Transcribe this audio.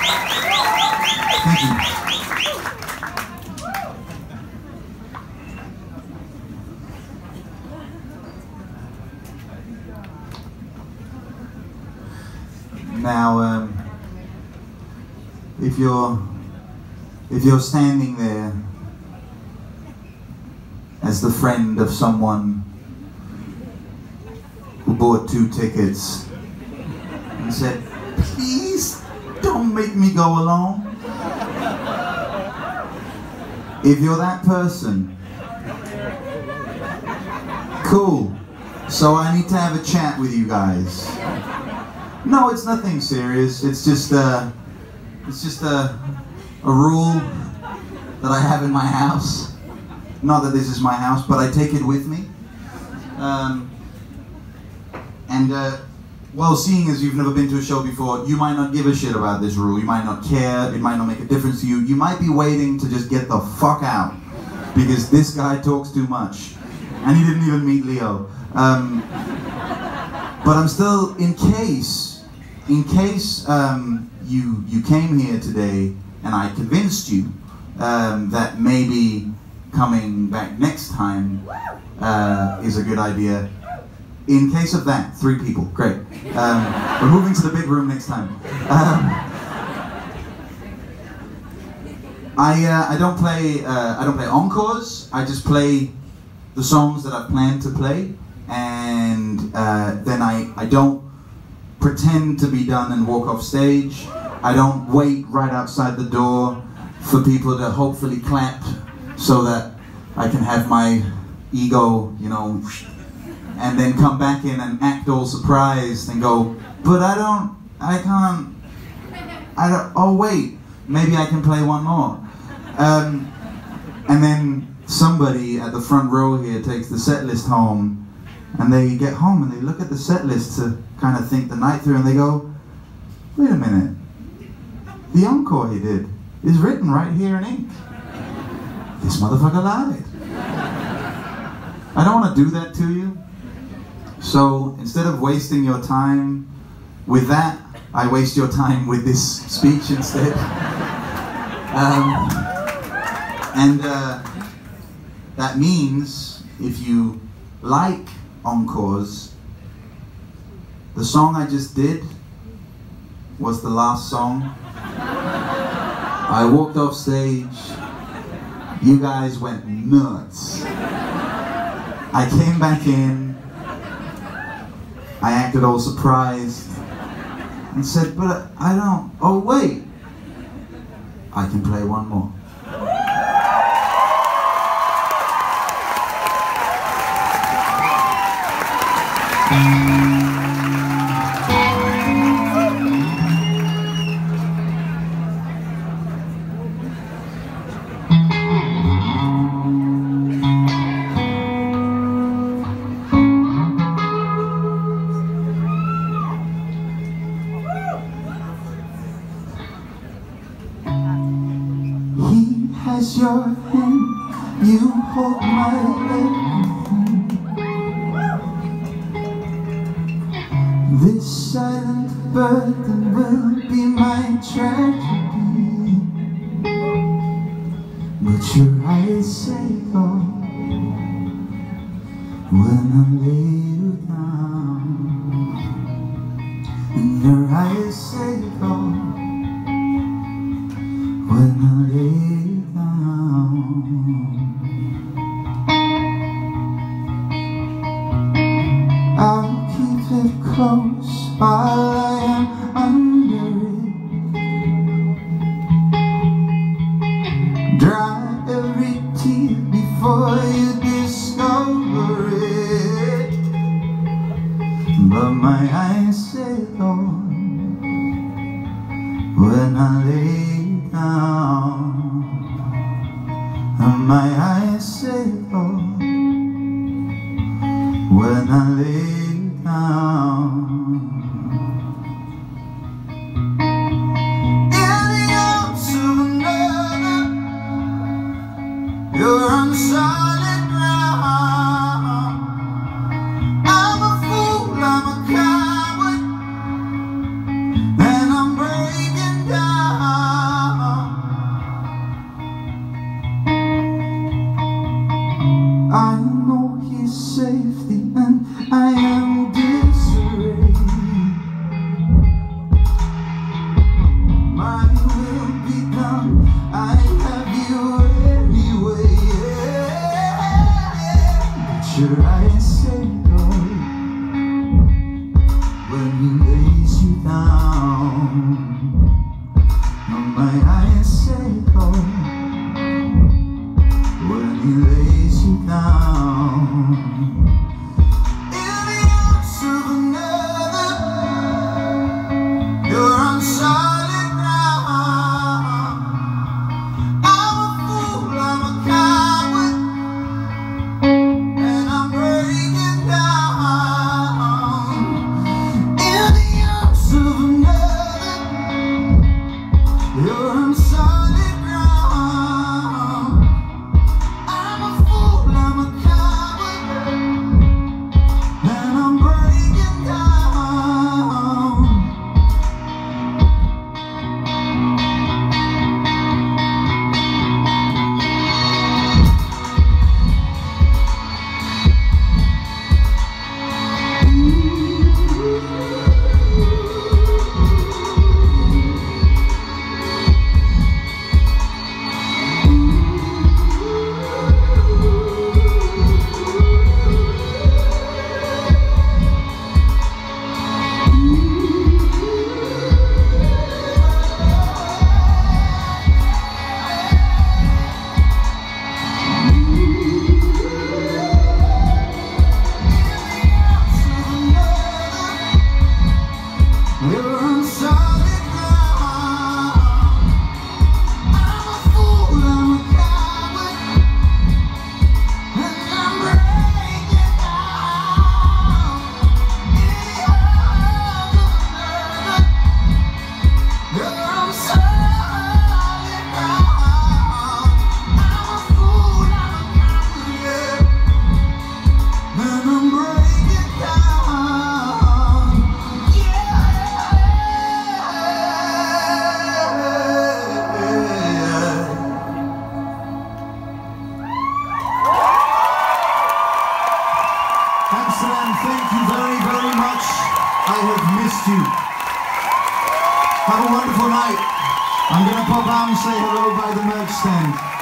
Thank you. Now, if you're standing there as the friend of someone who bought 2 tickets and said, "Please don't make me go alone." If you're that person, cool. So I need to have a chat with you guys. No, it's nothing serious. It's just a rule that I have in my house. Not that this is my house, but I take it with me. Well, seeing as you've never been to a show before, you might not give a shit about this rule. You might not care. It might not make a difference to you. You might be waiting to just get the fuck out because this guy talks too much. And he didn't even meet Leo. But I'm still, in case you came here today and I convinced you that maybe coming back next time is a good idea. In case of that, 3 people, great. We're moving to the big room next time. I don't play encores. I just play the songs that I've planned to play, and then I don't pretend to be done and walk off stage. I don't wait right outside the door for people to hopefully clap so that I can have my ego, you know, and then come back in and act all surprised and go, but oh wait, maybe I can play one more. And then somebody at the front row here takes the set list home, and they get home and they look at the set list to kind of think the night through, and they go, wait a minute, the encore he did is written right here in ink. This motherfucker lied. I don't want to do that to you. So instead of wasting your time with that, I waste your time with this speech instead. That means if you like encores, the song I just did was the last song. I walked off stage, you guys went nuts. I came back in, I acted all surprised and said, but I don't, oh wait, I can play one more. He has your hand, you hold my hand. This silent burden will be my tragedy, but your eyes say all when I lay you down, and your eyes say all when I lay you down. I'll keep it close while I am under it. Dry every tear before you discover it. But my eyes say Lord when I lay down, and my eyes say Lord when I lay down. In the arms of another, you're on solid ground. I'm a fool, I'm a coward, and I'm breaking down. Might I say so when he lays you down in the arms of another? You're on solid ground. I'm a fool, I'm a coward, and I'm breaking down in the arms of another. You're on solid ground. I'm a fool, I'm a coward, and I'm breaking down. You're on solid ground. I'm a fool, I'm a coward, and I'm breaking down in the arms of another. You're on solid ground. I'm a fool, I'm a coward, yeah, and I'm breaking down. Amsterdam, thank you very, very much. I have missed you. Have a wonderful night. I'm going to pop out and say hello by the merch stand.